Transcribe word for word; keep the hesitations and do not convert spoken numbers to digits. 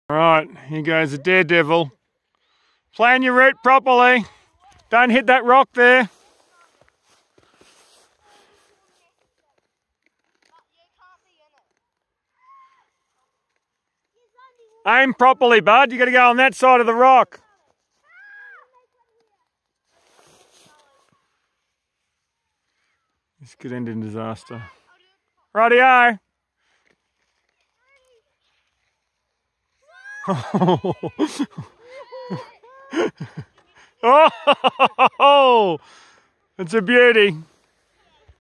Alright, here goes a daredevil. Plan your route properly. Don't hit that rock there. Aim properly, bud. You got to go on that side of the rock. This could end in disaster. Rightio. Oh, it's a beauty.